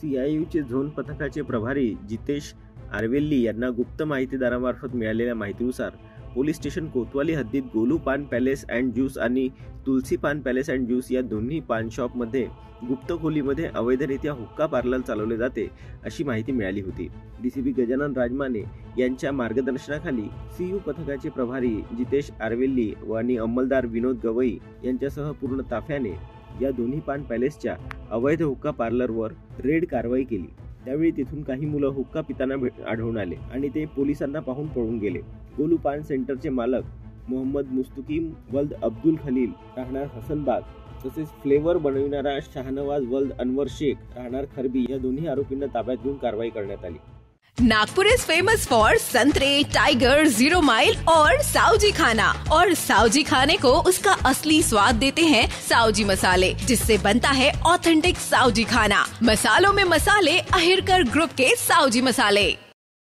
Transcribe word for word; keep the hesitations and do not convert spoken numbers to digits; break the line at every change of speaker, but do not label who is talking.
सीआययूचे zone पथकाचे प्रभारी जितेश आरवेल्ली यांना गुप्त माहितीदारामार्फत मिळालेल्या माहितीनुसार पोलीस स्टेशन कोतवाली हद्दीत गोलू पान पॅलेस अँड ज्यूस आणि तुलसी पान पॅलेस अँड ज्यूस या दोन्ही पान शॉपमध्ये गुप्त खोलीमध्ये अवैधरित्या हुक्का पार्लर चालवले जाते अशी माहिती मिळाली होती। डीसीपी गजानन राजमाने यांच्या मार्गदर्शनाखाली सीयू पथकाचे प्रभारी जितेश आरवेल्ली व आणि अंमलदार विनोद गवई यांच्यासह पूर्ण ताफ्याने या दोन्ही पान पॅलेसच्या अवैध हुक्का पार्लरवर रेड कारवाई केली। त्यावेळी तिथून काही मुलं हुक्का पिताना आढळून आले आणि ते पोलिसांना पाहून पळून गेले। गोलू पान सेंटरचे मालक मोहम्मद मुस्तकीम वल्द अब्दुल खलील राहणार हसनबाग तसेच फ्लेवर बनविणारा शाहनवाज वल्द अनवर शेख राहणार खरबी या दोन्ही आरोपींना ताब्यात घेऊन कारवाई करण्यात आली।
नागपुर इज फेमस फॉर संतरे, टाइगर, जीरो माइल और साउजी खाना, और साउजी खाने को उसका असली स्वाद देते हैं साउजी मसाले, जिससे बनता है ऑथेंटिक साउजी खाना। मसालों में मसाले अहिरकर ग्रुप के साउजी मसाले।